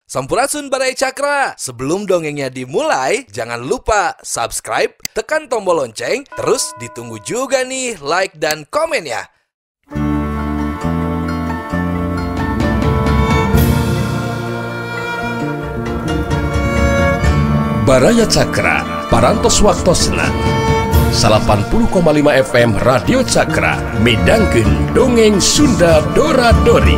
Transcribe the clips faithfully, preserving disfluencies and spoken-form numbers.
Sampurasun Barai Cakra. Sebelum dongengnya dimulai, jangan lupa subscribe, tekan tombol lonceng, terus ditunggu juga nih like dan komen ya. Baraya Cakra, parantos waktosna delapan puluh koma lima F M Radio Cakra, midangkeun dongeng Sunda Dora Dori.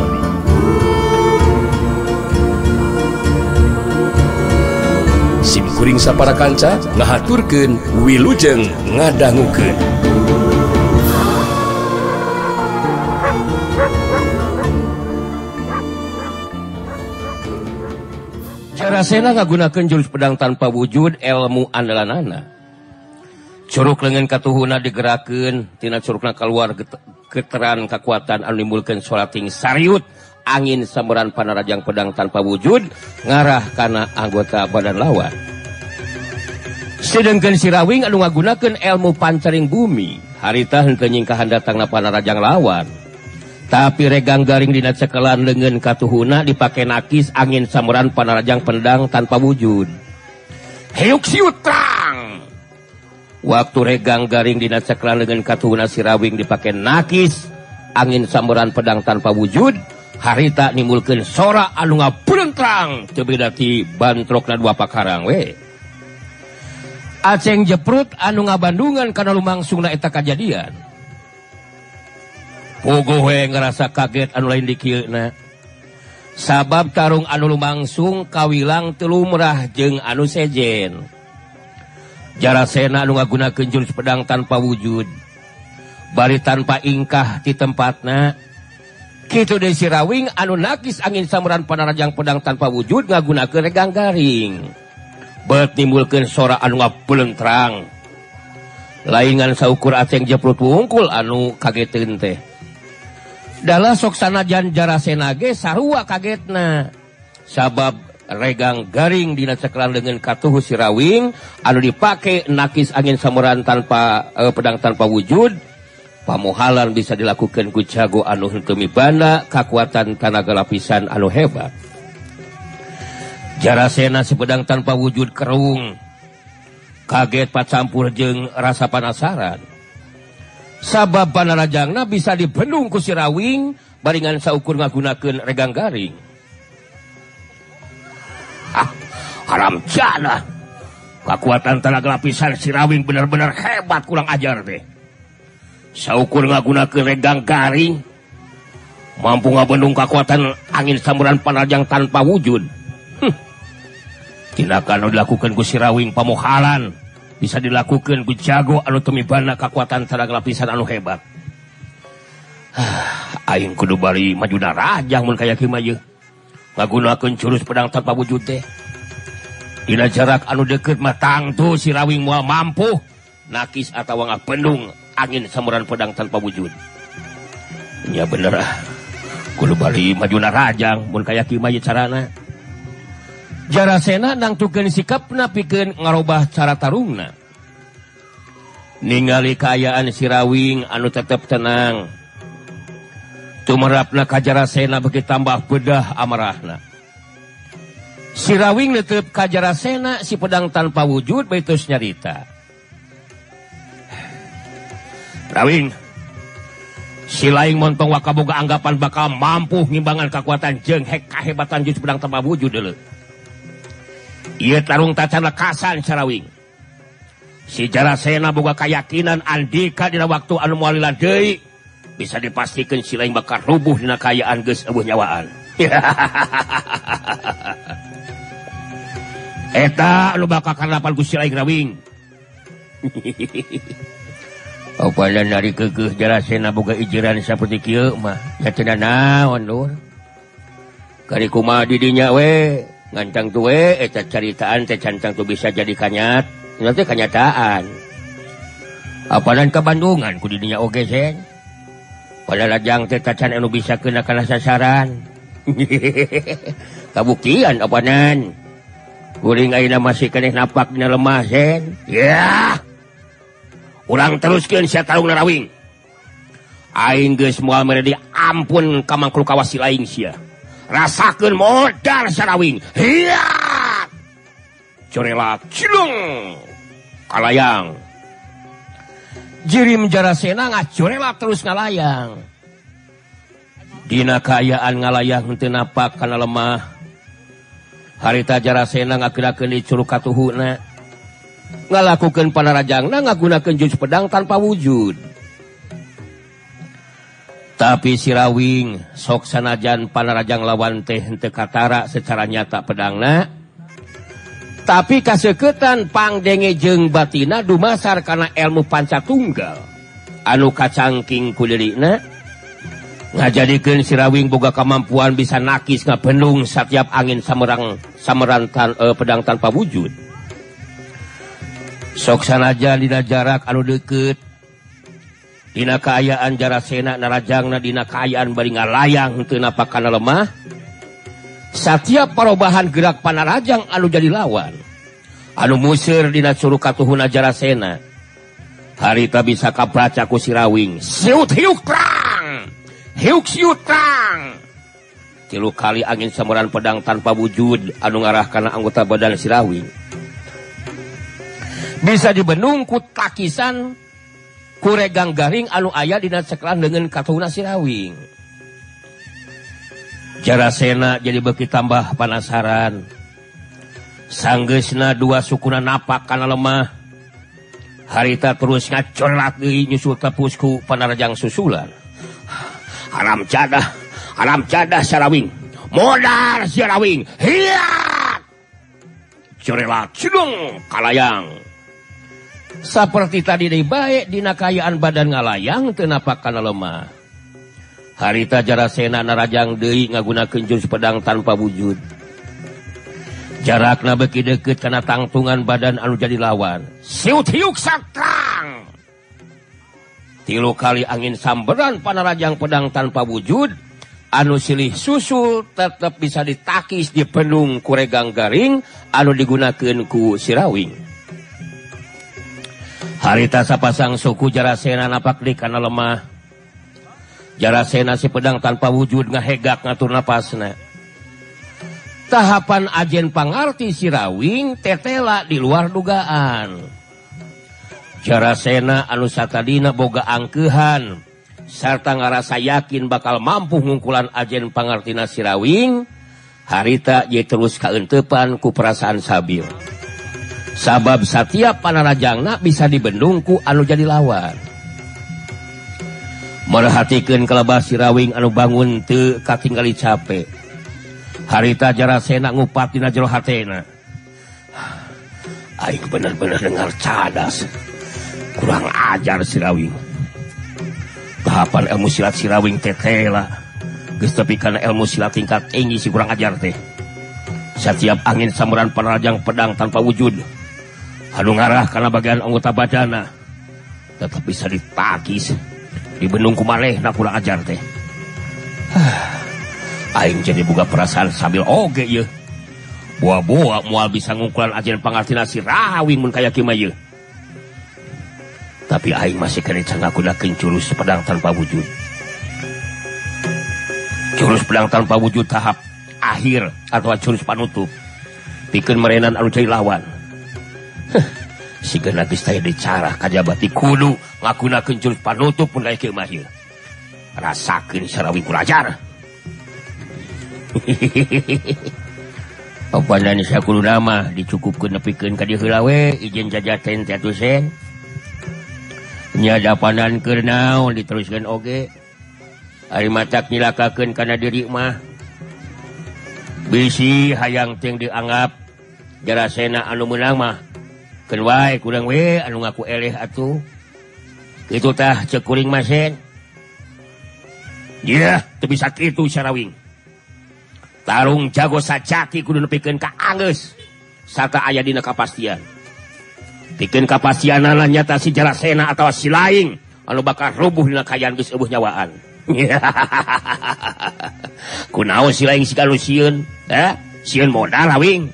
Simkuring sapara kanca ngahaturkeun wilujeng ngadangukeun. Jarasena ngagunakeun jurus pedang tanpa wujud ilmu andalanana. Curug leungeun katuhuna digerakkeun tina curugna keluar geteran kekuatan anu nimbulkeun solating sariut angin samberan panarajang pedang tanpa wujud ngarah kana anggota badan lawan. Sedengkeun si Rawing anu ngagunakeun ilmu pancaring bumi harita henteu nyingkahan datangna panarajang lawan. Tapi regang garing dina cekelan leungeun katuhuna dipake nakis angin samberan panarajang pedang tanpa wujud. Heuk siutrang. Waktu regang garing dina cekelan leungeun katuhuna si Rawing dipake nakis angin samberan pedang tanpa wujud, harita nimbulkeun sora anu ngabelentrang teu beda ti bantrokna dua pakarang we. Aceng jeprut anu ngabandungan kana lumangsungna eta kajadian. Puguh we ngerasa kaget anu lain di kieuna. Sabab tarung anu lumangsung kawilang teu lumrah jeung anu sejen. Jarasena anu ngagunakeun jurus pedang tanpa wujud bari tanpa ingkah ti tempatna. Kitu deui si Rawing anu nakis angin samberan panarajang pedang tanpa wujud ngagunakeun regang garing. Beut nimbulkeun sora anu ngabelentrang. Laingan saukur aceng jeprut wungkul anu kageteun teh. Dala sok sanajan Jarasena ge sarua kagetna. Sabab regang garing dina cekelan leungeun katuhu si Rawing anu dipake nakis angin samberan tanpa eh, pedang tanpa wujud. Pamuhalan bisa dilakukan ku jago anu henteu mibanda kakuatan tenaga lapisan anu hebat. Jarasena si pedang tanpa wujud kerung. Kaget pacampur jeung rasa penasaran. Sabab panarajangna bisa dibendung ku si Rawing baringan saukur ngagunakeun regang garing. Ah, haram jana. Kakuatan tenaga lapisan si Rawing benar-benar hebat kurang ajar deh. Saukur ngagunakeun regang garing mampu ngabendung kakuatan angin samberan panarajang tanpa wujud. Hm. Tindakan anu dilakukeun ku si Rawing pamuhalan bisa dilakukeun ku jago anu teu mibanda kakuatan tenaga lapisan anu hebat. Aing kudu bari majuna rajang mun kaya kieu mah yeuh. Ngagunakeun jurus pedang tanpa wujud teh. Dina jarak anu deukeut mah tangtu si Rawing moal mampu nakis atawa ngabendung angin samberan pedang tanpa wujud. Ya bener ah. Kudu bari majuna rajang mun kaya kieu mah carana. Jarasena nangtukeun sikapna pikeun ngarobah cara tarungna. Ningali kaayaan si Rawing anu tetep tenang. Tumerapna ka Jarasena beuki tambah bedah amarahna. Si Rawing neuteup ka Jarasena si pedang tanpa wujud bae tos nyarita. Rawing, si laing montong wakaboga anggapan bakal mampu ngimbangan kekuatan jeung hek kahebatan jurus pedang tanpa wujud deuleu. Ieu tarung tacan lekasan si Rawing. Si Jarasena boga kayakinan andika dina waktu anu moal deui bisa dipastikeun si laing bakal rubuh dina kaayaan geus eueuh nyawaan. Eta anu bakal kanapan ku si laing Rawing. Opana nari keukeuh Jarasena boga ijiran saperti kieu mah nya teu naon lur. Kari kumaha di dinya we ngancang tu we eta caritaan teh cancang tu bisa jadi kanyat nya teh kanyataan. Apanan ka Bandungan ku di dinya oge sen. Pada lajang teh tacan anu bisa keuna kana sasaran. Kabuktian apanan. Kuring ayeuna masih keneh napak dina lemah sen. Ya. Urang teruskeun sia tarungna Rawing. Aing geus moal mere diampun ka mangkul kawas si laing sia. rasakeun modal sarawing. Hiya! Corelak cilung kalayang. Jirim Jarasena ngacorelak terus ngalayang. Dina kaayaan ngalayang henteu napak kana lemah. Harita Jarasena ngageurakeun di curug katuhuna. Ngalakukeun panarajangna ngagunakeun jurus pedang tanpa wujud. Tapi si Rawing sok sanajan panarajang lawan teh henteu katara secara nyata pedangna. Tapi kaseuketan pangdenge jeung batina dumasar kana ilmu pancatunggal anu kacangking ku deurina ngajadikeun si Rawing boga kamampuan bisa nakis ngabendung satiap angin samerang sameran tan, eh, pedang tanpa wujud. Sok sanajan dina jarak anu deukeut dina kaayaan Jarasena narajangna dina kaayaan bari ngalayang henteu napak kana lemah. Satiap perubahan gerak panarajang anu jadi lawan anu musir dina curug katuhuna Jarasena harita bisa kabaca ku si Rawing. Siut hiuk terang hiuk siut terang tilu kali angin samuran pedang tanpa wujud anu ngarah kana anggota badan si Rawing bisa dibendung ku takisan kuregang garing anu aya dina ceklan dengan katuhuna si Rawing. Jarasena jadi beki tambah penasaran. Sanggeusna dua sukuna napak kana lemah. Harita terus ngacorlat deui nyusul tepus ku panarajang susulan. Alam cadah, alam cadah Sarawing. Modal si Rawing. Hiya! Corelat cidung kalayang. Saperti tadi deui bae dina kaayaan badan ngalayang teu napak kana lemah. Harita Jarasena narajang deui ngagunakeun jurus pedang tanpa wujud. Jarakna beki deukeut kana tangtungan badan anu jadi lawan. Siut hiuk sakrang. Tilu kali angin samberan panarajang pedang tanpa wujud anu silih susul tetep bisa ditakis dipendung kuregang garing anu digunakeun ku si Rawing. Harita sapasang suku Jarasena napak di kana lemah. Jarasena si pedang tanpa wujud ngahegak ngatur napasna. Tahapan ajen pangarti si Rawing tetela di luar dugaan. Jarasena anu satadina boga angkeuhan sarta ngarasa yakin bakal mampu ngungkulan ajen pangartina si Rawing, harita ye terus kaentepan ku perasaan sabil. Sabab satiap panarajangna bisa dibendung ku anu jadi lawan. Merhatikeun kelebah si Rawing anu bangun teu katinggali capek. Harita Jarasena ngupat dina jero hatena. Aing bener-bener dengar cadas. Kurang ajar si Rawing. Tahapan ilmu silat si Rawing tetela. Geus tepi kana ilmu silat tingkat tinggi si kurang ajar teh. Setiap angin samuran panarajang pedang tanpa wujud anu ngarah kana bagian anggota badana tetap bisa ditakis dibendung ku manehna kurang ajar teh. Aing jadi boga perasaan sambil oge ye. Boa-boa moal bisa ngungkulan ajen pangartina si Rawing mun kaya kieu mah ye. Tapi aing masih kena can ngagunakeun jurus pedang tanpa wujud. Jurus pedang tanpa wujud tahap akhir atau jurus panutup. Pikeun merenan anu jadi lawan. Siga geus taya dicara kajabati kudu ngagunakeun jurus panutup mun kaya kieu mah ye. Rasakeun si Rawing kulajar. Papanan saya kudu nama dicukupkeun nepikeun ka dieu heula we ijen jajaten teh atuh sen. Nya dapanan keur naon diteruskeun oge. Ari matak nilakakeun kana diri mah. Bisi hayang teu dianggap Jarasena anu meunang mah. Keun wae kurang we anu ngaku eleh atuh. Kitu tah ceuk kuring mah sen. Iya, teu bisa kitu Sarawing. Tarung jago sajaki kudu nepikeun ka anggeus sarta aya dina kapastian. Pikeun kapastianana nyata si Jarasena atawa si laing anu bakal rubuh dina kaayaan geus eueuh nyawaan. Kunaon si laing siga nu sieun? Eh, sieun modal Rawing.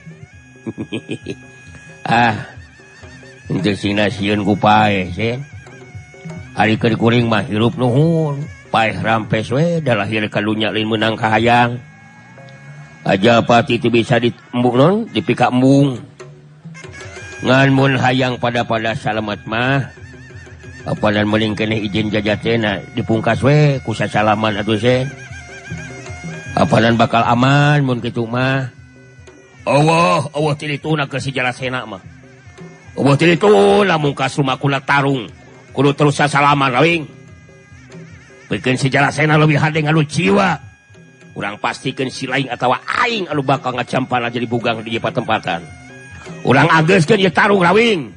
Ah, henteu sina sieun ku paeh, sen. Ari keur kuring mah hirup nuhun, paeh rampes we da lahir ka dunya lain meunang ka hayang. aja pati itu bisa diembung non dipika embung ngan mun hayang pada-pada salamat mah apanan meuling keneh izin jajatena dipungkas we ku sasalaman atuh sen apanan bakal aman mun kitu mah Allah Allah tilituna ke si Jarasena mah Allah tilituna mungkas rumah kula tarung kudu terus sasalaman rawing pikeun si Jarasena leuwih hade nganu jiwa urang pastikeun si laing atawa aing anu bakal ngacampana jadi bugang di patempatan. Urang ageuskeun ieu tarung rawing.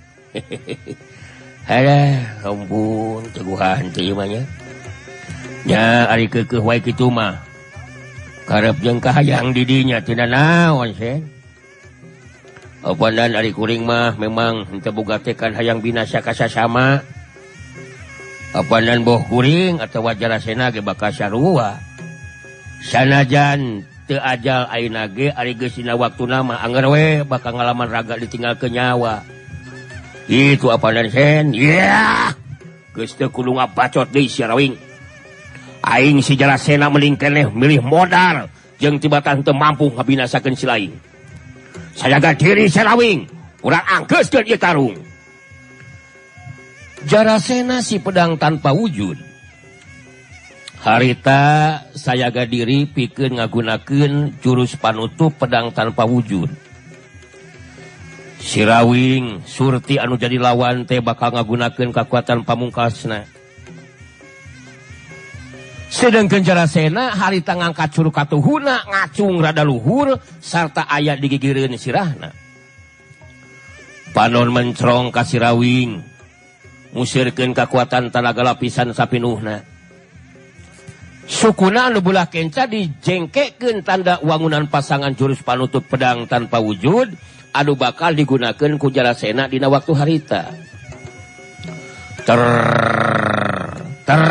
Hadah, ampun teguhan teh ieu mah nya. Nya ari keukeuh wae kitu mah. Karep jeung kahayang di dinya teu naon sen. Apanan ari kuring mah memang henteu boga teh kan hayang binasa ka sasama. Apanan boh kuring atawa Jarasena ge bakal sarua. Sanajan teu ajal ayeuna ge ari geus dina waktuna mah angger we bakal ngalaman raga ditinggal ke nyawa. Itu apanan sen? Ya. Geus teu kudu ngabacot deui si rawing. Aing si Jarasena meuling keneh milih modal jeung tibatan teu mampu ngabinasakeun si laing. Sajaga diri si rawing, urang anggeuskeun ieu tarung. Jarasena si pedang tanpa wujud. Harita sayaga diri pikeun ngagunakeun jurus panutup pedang tanpa wujud. Si rawing surti anu jadi lawan teh bakal ngagunakeun kakuatan pamungkasna. Sedengkeun Jarasena harita ngangkat curug katuhuna ngacung rada luhur sarta aya di gigireun sirahna. Panon mencrong ka si rawing musirkeun kakuatan tanaga lapisan sapinuhna. Sukuna anu belah kenca dijengkekeun tanda wangunan pasangan jurus panutup pedang tanpa wujud anu bakal digunakeun ku Jarasena dina waktu harita. Ter ter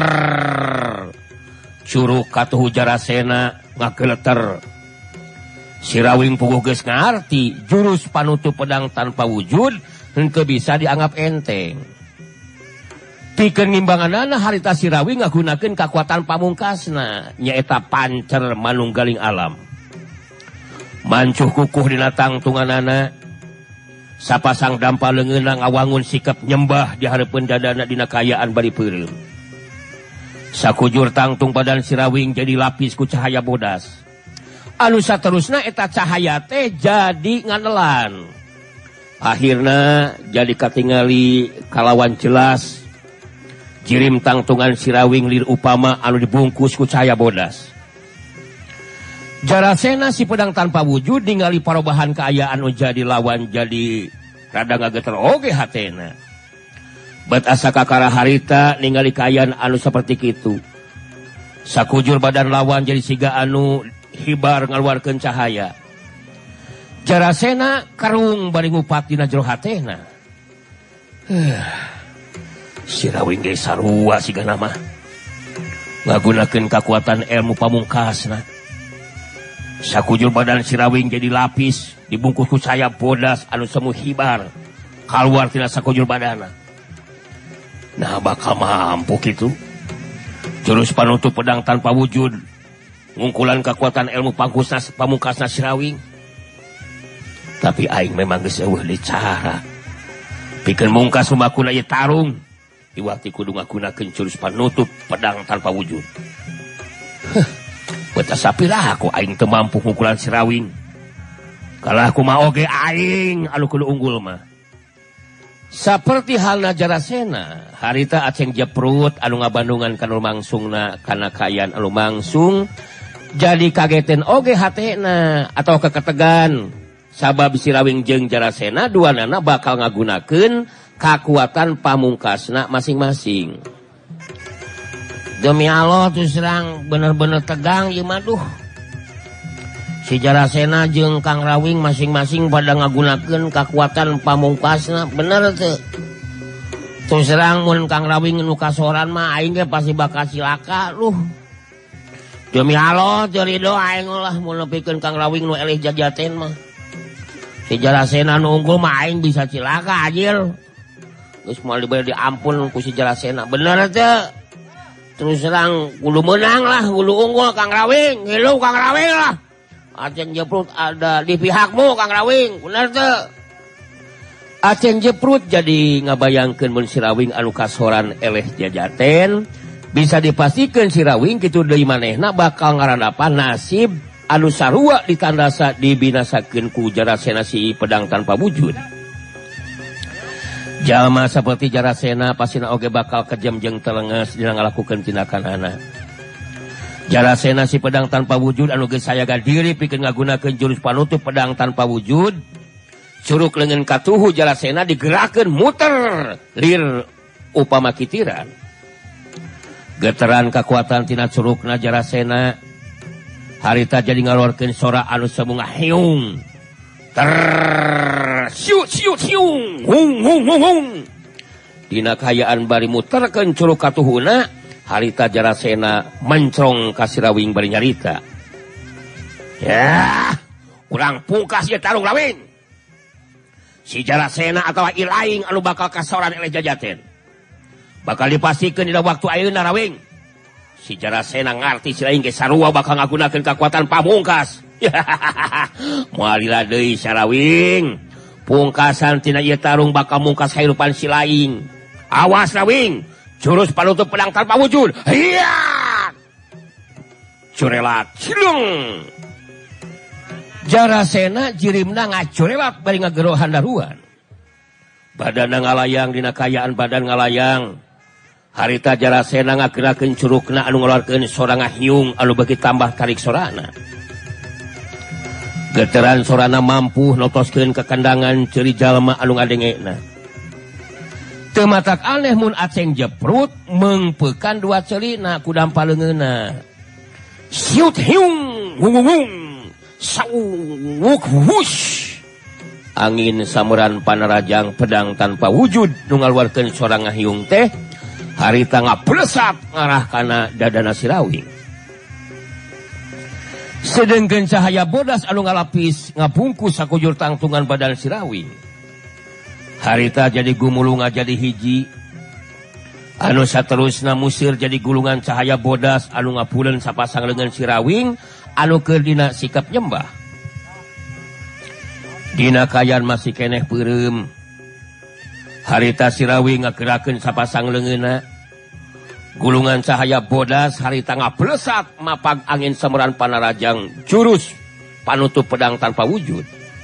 curug katuhu Jarasena ngageleter. Si rawing puguh geus ngarti jurus panutup pedang tanpa wujud henteu bisa dianggap enteng. Pikeun ngimbanganana harita si rawing ngagunakeun kakuatan pamungkasna nyaeta pancer manunggaling alam. Mancuh kukuh dina tangtunganana sapasang dampa leungeunna ngawangun sikap nyembah di hareupeun dadana dina kayaan bari peureum. Sakujur tangtung badan si rawing jadi lapis ku cahaya bodas. Anu saterusna eta cahaya teh jadi nganelan. Akhirna jadi katingali kalawan jelas jirim tangtungan si rawing lir upama anu dibungkus ku cahaya bodas. Jarasena si pedang tanpa wujud ningali parobahan kaayaan anu jadi lawan jadi rada ngageter oge hatena. Bet asa kakara harita ningali kaayaan anu saperti kitu. Sakujur badan lawan jadi siga anu hibar ngaluarkeun cahaya. Jarasena karung bari ngupat dina jero hatena. Si rawing ge sarua sigana mah ngagunakeun kakuatan ilmu pamungkasna. Sakujur badan si rawing jadi lapis dibungkus ku cahaya bodas anu semu hibar kaluar tina sakujur badana. Nah bakal mampu kitu jurus panutup pedang tanpa wujud ngungkulan kakuatan ilmu pamungkasna pamungkasna si rawing. Tapi aing memang geus eueuh di cara pikeun mungkas lumakuna ieu tarung iwati kudu ngagunakeun jurus panutup pedang tanpa wujud. Heh, beta sapiraha aku aing teu mampu ngukulan si rawing. Kalah kumaha oge aing anu kudu unggul mah. Saperti halna Jarasena, harita aceng jeprut anu ngabandungan kana lumangsungna kana kaayaan anu lumangsung jadi kageten oge hatena atau keketegan sabab si rawing jeung Jarasena duanana bakal ngagunakeun kakuatan pamungkasna masing-masing. Demi Allah tuh serang bener-bener tegang ieu mah duh. Si Jarasena jeung Kang Rawing masing-masing pada ngagunakeun kakuatan pamungkasna bener teu. Tuh serang mun Kang Rawing nu kasoran mah aing ge pasti bakal cilaka luh. Demi Allah teu ridho aing ulah mun nepikeun Kang Rawing nu elih jajaten mah. Si Jarasena nu unggul mah aing bisa cilaka anjir. Geus moal dibere diampun ku si Jarasena. Bener teh. Terus serang kudu menang lah, kudu unggul Kang Rawing. Ngilu Kang Rawing lah. Aceng Jeprut ada di pihakmu Kang Rawing, bener tuh. Aceng Jeprut jadi ngabayangkeun mun si Rawing anu kasoran eleh jajaten, bisa dipastikan si Rawing kitu deui manehna bakal ngarandapan nasib anu sarua ditandasa dibinasakeun ku Jarasena si pedang tanpa wujud. Jalma seperti Jarasena pasina oge bakal kejem jeung telenges dina ngalakukeun tindakanana. Jarasena si pedang tanpa wujud anu geus sayaga diri pikeun ngagunakeun jurus panutup pedang tanpa wujud. Curug leungeun katuhu Jarasena digerakkeun muter lir upama kitiran. Geteran kakuatan tina curugna Jarasena harita jadi ngaluarkeun sora anu sabunga heung. Ter siut siut siung hung hung hung hung. Dina kayaan bari muterkeun curug katuhuna harita Jarasena mencrong ka si Rawing bari nyarita. Ya, urang pungkas ieu tarung Rawing. Si Jarasena atawa ilaing anu bakal kasoran eleh jajaten. Bakal dipastikeun dina waktu ayeuna Rawing. Si Jarasena ngarti si lain ge sarua bakal ngagunakeun kekuatan pamungkas. Moalila deui si Rawing. Pungkasan tina ieu tarung bakal mungkas kahirupan si lain. Awas Rawing, jurus panutup pedang tanpa wujud. Hiya! Curelat cilung. Jarasena jirimna ngacurelat bari ngagero handaruan. Badanna ngalayang dina kayaan badan ngalayang. Harita Jarasena ngagerakeun curugna anu ngaluarkeun sora ngahiung anu beuki tambah tarik sorana. Geteran sorana mampu notoskeun kekendangan ceuri jalma anu ngadengena. Teu matak aneh mun Aceng Jeprut meungpeukan dua ceurina ku dampaleungeunna. Siut hiung hung hung hung. Sawuk wush. Angin samuran panarajang pedang tanpa wujud nu ngaluarkeun sora ngahiung teh harita ngaplesat ngarah kana dadana si Rawing. Sedengkeun cahaya bodas anu ngalapis ngabungkus sakujur tangtungan badan si Rawing. Harita jadi gumulung jadi hiji. Anu saterusna musir jadi gulungan cahaya bodas anu ngapuleun sapasang leungeun si Rawing anu keur dina sikap nyembah. Dina kayan masih keneh peureum. Harita si Rawing ngagerakeun sapasang leungeunna. Gulungan cahaya bodas harita ngaplesat mapag angin samuran panarajang jurus panutup pedang tanpa wujud.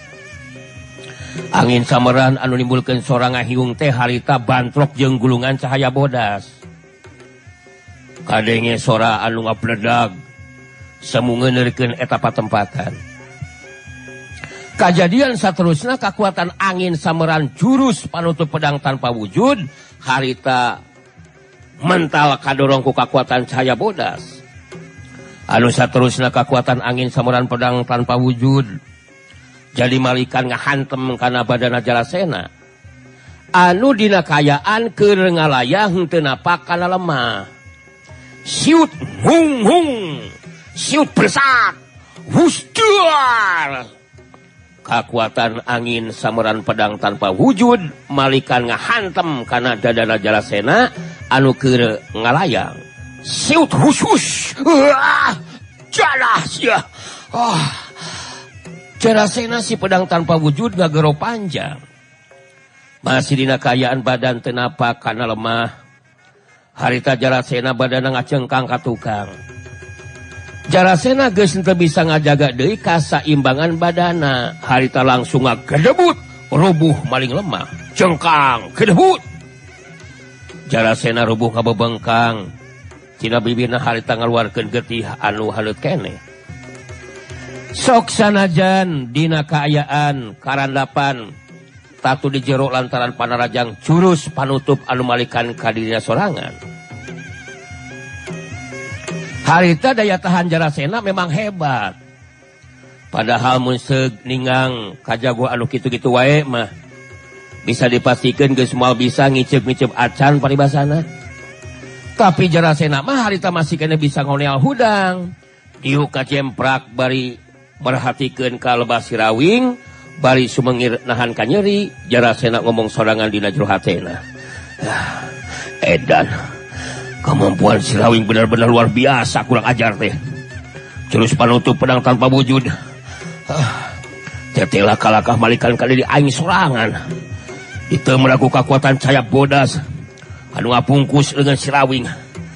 Angin samuran anu nimbulkeun sora ngahiung teh harita bantrok jeung gulungan cahaya bodas. Kadenge sora anu ngapledag semu ngeuneurkeun eta patempatan. Kajadian saterusna kakuatan angin samuran jurus panutup pedang tanpa wujud harita mental kadorong ku kakuatan cahaya bodas. Anu saterusna kakuatan angin samuran pedang tanpa wujud jadi malikan ngahantem kana badana Jarasena. Anu dina kayaan keur ngalayang teu napak kana lemah. Siut hung hung. Siut bersat. Husdar. Kakuatan angin samuran pedang tanpa wujud malikan ngahantem kana dadana Jarasena anu keur ngalayang. Siut husus. Ah, jalah sia. Ah. Jarasena si pedang tanpa wujud ngagero panjang. Masih dina kayaan badan teu napak kana lemah. Harita Jarasena badanna ngacengkang ka tukang. Jarasena geus teu bisa ngajaga deui kasaimbangan badana. Harita langsung ngagedebut rubuh maling lemah. Cengkang gedebut. Jarasena rubuh ngabebengkang. Tina bibirna harita ngaluarkeun getih anu halut keneh. Sok sanajan dina kaayaan karandapan tatu di jero lantaran panarajang jurus panutup anu malikan kadirina sorangan. Harita daya tahan Jarasena memang hebat. Padahal mun seug ningang kajago anu kitu-kitu wae mah bisa dipastikan geus moal bisa ngicep-ngicep acan paribasana. Tapi Jarasena mah harita masih kena bisa ngoneal hudang. Diuk kacemprak bari merhatikeun ka lebah si Rawing, bari sumengir nahan ka nyeri. Jarasena ngomong sorangan dina jero hatena. Ah, edan, kemampuan si Rawing benar-benar luar biasa, kurang ajar teh. Jurus panutup pedang tanpa wujud Tetela kalakah malikan kali di aing sorangan. Itu melaku kekuatan cahaya bodas anu ngapungkus dengan sirawing.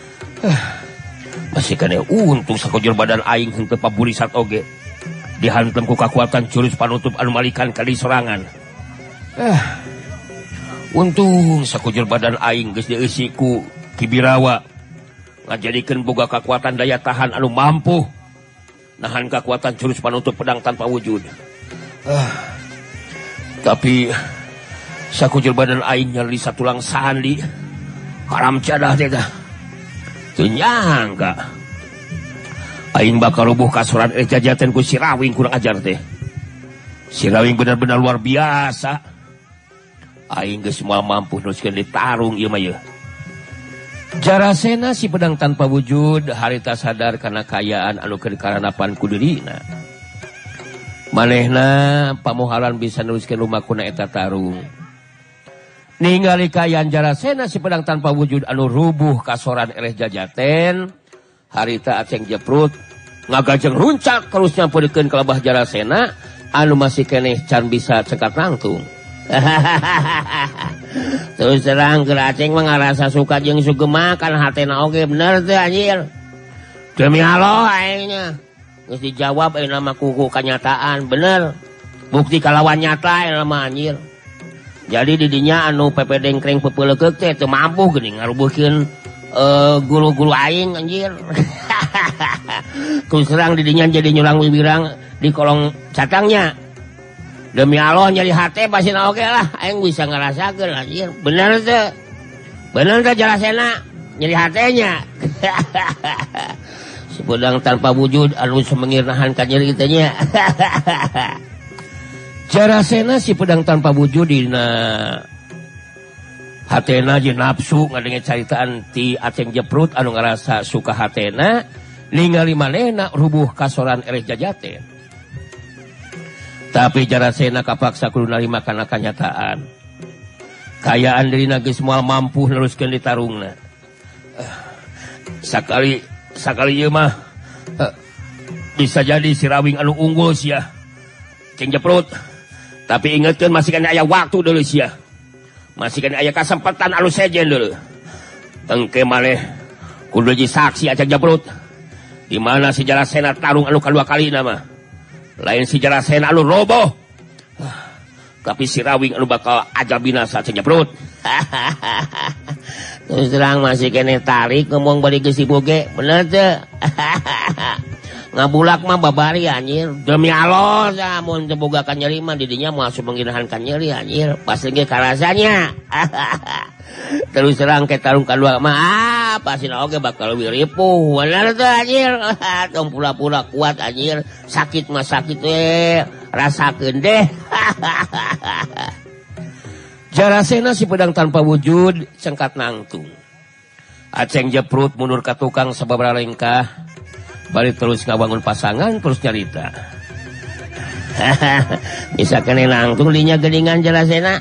Masih kene untung sakojur badan aing henteu paburisat oge. Dihantem ku kekuatan jurus panutup anu malikan kali sorangan. Eh, untung sakojur badan aing geus dieusi ku Kibirawa ngajadikeun boga kekuatan daya tahan anu mampu nahan kekuatan jurus panutup pedang tanpa wujud. Ah, tapi sakujur badan aing nyali satulang sandi haram cadah teh dah teu nyangka aing bakal rubuh kasuran eh jajaten ku Sirawing kurang ajar teh. Sirawing benar-benar luar biasa. Aing geus moal mampu nuskeun ditarung ieu mah yeuh. Jarasena si pedang tanpa wujud harita sadar kana kayaan anu keur karanapan ku dirina. Manehna pamohalan bisa nuliskeun lumakuna eta tarung. Ningali kayaan Jarasena si pedang tanpa wujud anu rubuh kasoran eleh jajaten, harita aceng jeprut ngagajeng runcak terus nyampurikeun ka lebah Jarasena anu masih keneh can bisa cekat nangtung. Terus terang keur aceng mah ngarasa suka jeung sugema kan hatena oge bener teh anjir. Demi Allah aingnya. Geus dijawab ayeuna mah kuku kanyataan bener. Bukti kalawan nyata ayeuna mah anjir. Jadi didinya anu pepe dengkreng pepeuleukeuh teh teu mampu geuning ngarubuhkeun uh, guru-guru aing anjir. Terus terang didinya jadi nyulang wibirang di kolong catangnya. Demi Allah nyari hate pasina oge lah aing bisa ngarasakeun anjir. Bener teh. Bener teh Jarasena nyari hatenya. Si pedang tanpa wujud anu semengir nahan ka nyeri teh nya. Jarasena si pedang tanpa wujud dina hatena jeung nafsu ngadenge caritaan ti aceng jeprut anu ngarasa suka hatena ningali manehna rubuh kasoran eleh jajaten. Tapi Jarasena kapaksa kudu narima kana kanyataan. Kayaan dirina geus moal mampu neruskeun ditarungna. Sakali sakali ieu mah bisa jadi Sirawing anu unggul sia. Ceng jeprut. Tapi ingetkeun masih kan aya waktu deuleu sia. Masih kan aya kasempatan anu sejen deuleu. Engke maneh kudu jadi saksi aceng jeprut. Di mana si Jarasena tarung anu kadua kalina mah. Lain si Jarasena anu roboh. Tapi Sirawing anu bakal aja binasa aceng jeprut. Terus terang masih kene tarik ngomong bari geus siboge. Bener teu? Ngabulak mah babari anjir. Demi Allah samun teu boga ka nyeri mah didinya moal sumengirahan ka nyeri anjir. Pasti ge karasanya. Terus terang ke tarung kadua mah ah pasina oge bakal wiripuh. Bener teu anjir. Tong pura-pura kuat anjir. Sakit mah sakit we. Rasakeun deh. Jarasena si pedang tanpa wujud cengkat nangtung. Aceng jeprut mundur ka tukang sababaraha lengkah. Balik terus ngabangun pasangan terus nyarita. Bisa kene nangtung dinya geningan Jarasena.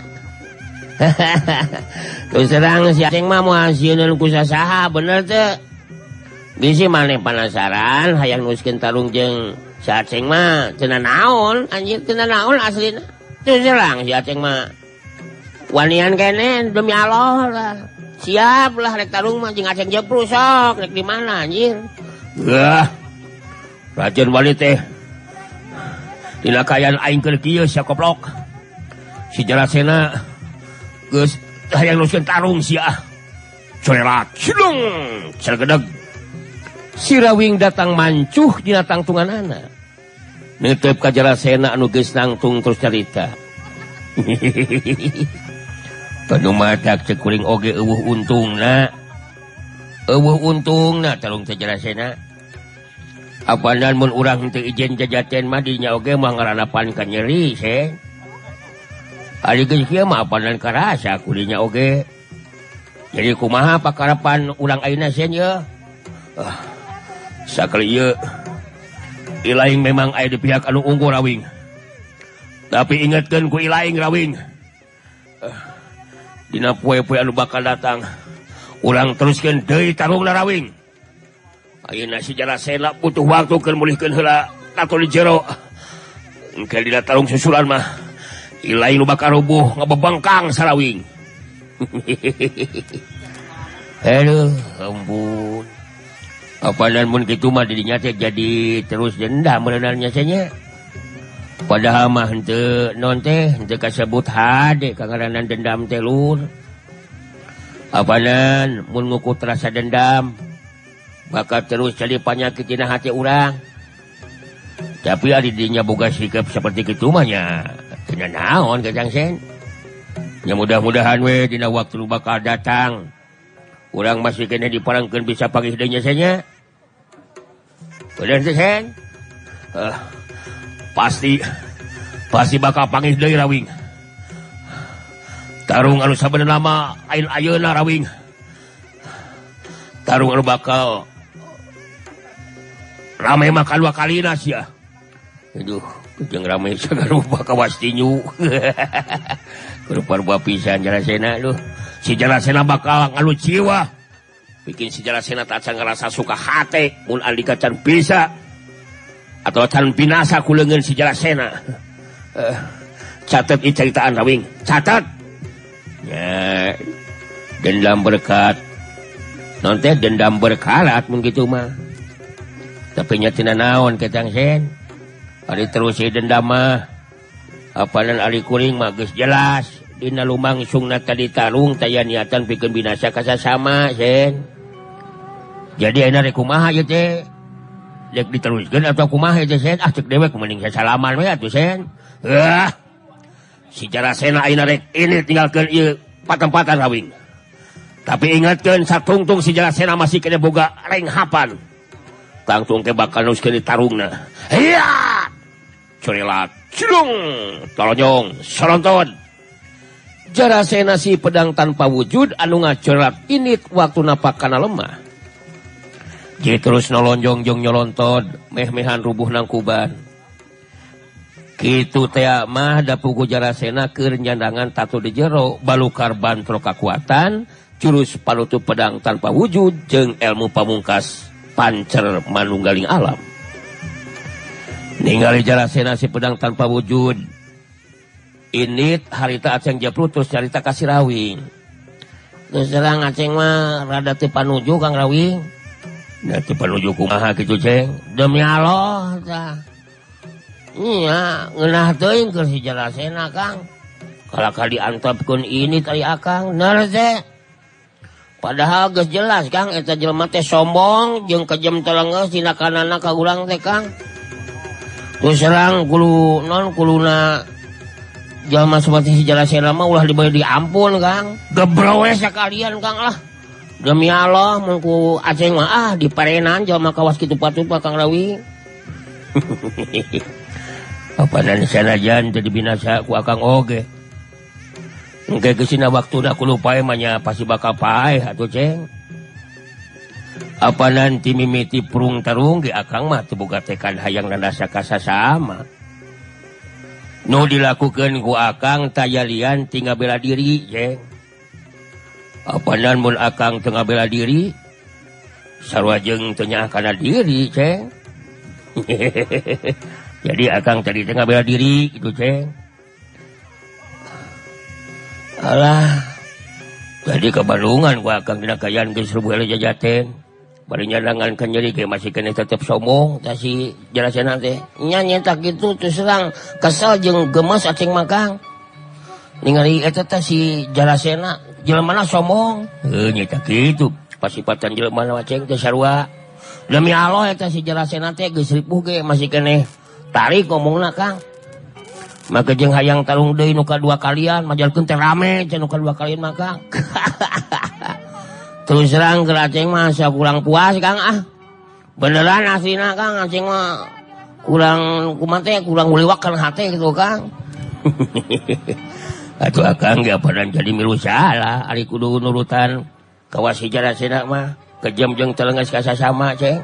Terus terang si aceng mah moal sieun ku sasaha bener teu? Bisi maneh penasaran hayang nuskeun tarung jeung si aceng mah teu naon anjir teu naon aslina. Terus terang si aceng mah wanian kene demi Allah lah. Siap lah rek tarung mah jeung aceng jeprut sok rek di mana anjir. Wah. Rajen wali teh. Dina kayaan aing keur kieu sia koplok. Si Jarasena geus hayang nuskeun tarung sia. Corelat cilung cergedeg. Sirawing datang mancuh dina tangtunganana. Neuteup ka Jarasena anu geus nangtung terus carita. Panu madak cek kuring oge eueuh untungna. Eueuh untungna tarung teh Jarasena. Apanan mun urang teu ijen jajaten mah dinya oge mah ngaranapan ka nyeri se. Ari geus kieu mah apanan karasa ku dinya oge. Jadi kumaha pakarapan urang ayeuna sen ye? Ah, sakali ieu Ilaing memang aya di pihak anu unggul Rawing. Tapi ingatkeun ku Ilaing Rawing. Uh, dina poe-poe anu bakal datang urang teruskeun deui tarungna Rawing. Ayeuna si Jarasena butuh waktu keur mulihkeun heula tato di jero. engke dina tarung susulan mah ilai nu bakal rubuh ngabebangkang sarawing. Aduh, ampun. Apaan mun kitu mah didinya teh jadi terus dendam beunarnya nya. Padahal mah henteu non teh henteu kasebut hade kangaranan dendam teh lur. Apanan mun ngukut rasa dendam bakal terus jadi penyakit dina hati urang. Tapi ari dinya boga sikap seperti kitu mah nya teu naon Kang Sen. Ya mudah-mudahan we dina waktu bakal datang urang masih kena diparangkeun bisa pangih deui nya nya. Bener teh Sen? Uh, pasti pasti bakal pangih deui rawing. Tarung anu sabenerna mah ain ayeuna rawing. Tarung anu bakal rame mah kadua kalina sia. Aduh, jeung rame sagala bakal wastinyu. Rupa-rupa pisan Jarasena duh. Si Jarasena bakal ngalu jiwa. Bikin si Jarasena tak can ngerasa suka hate mun andika can bisa atau can binasa ku leungeun si Jarasena. Uh, catet ieu caritaan rawing. Catet. Ya, dendam berkat. Non teh dendam berkarat mun kitu mah. Tapi nya teu naon Kang Sen. Ari terus si dendam mah apanan ari kuring mah geus jelas dina lumangsungna tadi tarung taya niatan pikeun binasa ka sasama Sen. Jadi ayeuna rek kumaha ieu teh? Dek diteruskeun atau kumaha ieu Sen? Ah ceuk dewek mending sasalaman we atuh Sen. Ah. Si Jarasena ayeuna rek ini tinggalkeun ieu patempatan rawing. Tapi ingatkeun satungtung si Jarasena masih kena boga renghapan. Tangtung teh bakal nuskeun di tarungna. Iya. Corelat, cilung, tolonyong, soronton. Jarasena si pedang tanpa wujud anu ngacorelat init waktu napakana lemah. Jadi terus nolonjong jong nyolonton, meh-mehan rubuh nang kuban. Kitu teh mah da pugu Jarasena keur nyandangan tatu di jero balukar bantro kakuatan, jurus panutup pedang tanpa wujud jeung ilmu pamungkas pancer manunggaling alam. Ningali Jarasena si pedang tanpa wujud. Init harita aceng japlut terus carita kasih rawing. Terus terang aceng mah rada teu panuju Kang Rawing. Da teu panuju kumaha kitu ceng? Demi Allah tah. Nya ngeunah teuing keur si Jarasena Kang. Kalakal diantepkeun ini tadi akang, ner teh. Padahal geus jelas Kang eta jelema teh sombong jeung kejem telengeus dina kanana ka urang teh Kang. Terus serang kulu non kuluna jalma seperti si Jarasena mah ulah diberi diampun Kang. Gebrowe sakalian Kang lah. Demi Allah mun ku aceng mah ah diparenan jalma kawas kitu patupa Kang Rawi. Apanan sanajan teu dibinasa ku akang oge. Engke geusina waktuna kudu pae mah nya pasti bakal pae atuh ceng. Apa nanti mimiti perung tarung ge akang mah teu boga tekan hayang nandasa ka sasama. Nu dilakukeun ku akang tayalian tinggal bela diri jeng. Apanan mun akang teu ngabela diri sarua jeung teu nyaah kana diri ceng. Jadi akang tadi teu ngabela diri kitu ceng. Alah. Jadi kebalungan ku akang dina kayan geus rubuh ele jajaten. Bari nyadangan kan jadi kayak masih kena tetep sombong tak si Jarasena teh. Nya nyetak gitu terus serang kesel jeung gemes acing makang. Ningali eta teh si Jarasena jelema sombong. Heuh nyetak gitu. Pasipatan jelema acing teh sarua. Demi Allah eta si Jarasena teh geus ripuh ge masih kena tarik ngomongna Kang. Maka jeung hayang tarung deui nu kadua kalian majalkeun teh rame cenah nu kadua kalian mah Kang. Terus serang ke aceng mah saya kurang puas Kang ah. Beneran aslina Kang aceng mah kurang kumate kurang nguliwakkeun hate gitu Kang. Atuh akang ge apadan jadi milu salah ari kudu nurutan kawas si Jarasena mah kejem jeung telengeus ka sasama ceng.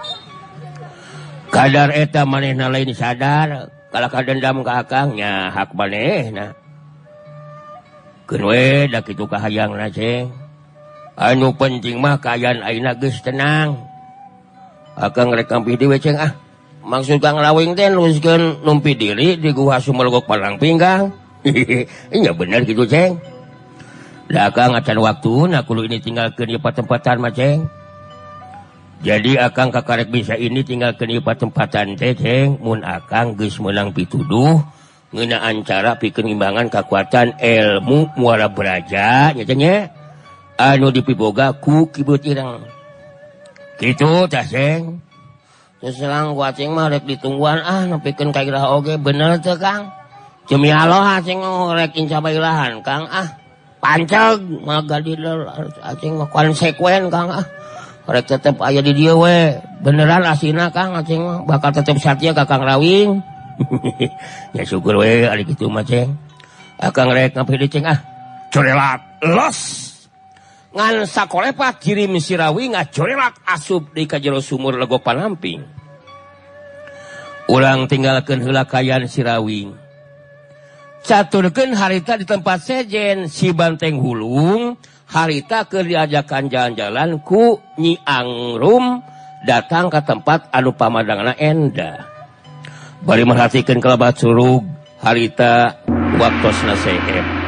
Kadar eta manehna lain sadar kalaka dendam ka akang nya hak manehna. Keun we da kitu kahayangna ceng. Anu penting mah kayan ayeuna geus tenang. Akang rek kampih dewe ceng ah. maksud Kang Rawing teh nuliskeun numpi diri di Gua Sumerlogok Palang Pinggang. Iya bener gitu Ceng. Da Akang acan waktu nah kudu ini tinggalkeun ieu patempatan mah Ceng. Jadi Akang kakarek bisa ini tinggalkeun ieu patempatan teh Ceng mun Akang geus meunang pituduh ngeunaan cara pikeun imbangan kakuatan ilmu muara beraja nya Ceng nya. Anu dipiboga ku Kibut Ireng. Kitu tah Ceng. Terus selang ku Aceng mah rek ditungguan ah nepikeun ka iraha oge bener teu Kang. Cemi aloha Aceng rek inca bailahan Kang ah. Panceg maga di Aceng mah konsekuen Kang ah. Rek tetep aya di dieu we. Beneran asina Kang Aceng mah bakal tetep satia ka Kang Rawing. Ya syukur we ari kitu mah Ceng. Akang rek ngapede Ceng ah. Corelat los. Ngan sakolepat kirim si Rawing ngacorelat asup di kajero sumur Legok Panamping. Urang tinggalkeun heula kayan si Rawing. Caturkeun harita di tempat sejen si Banteng Hulung, harita keur diajakan jalan-jalan ku Nyi Angrum datang ke tempat anu pamadangna enda. Bari merhatikeun kalabat surug harita waktosna seep.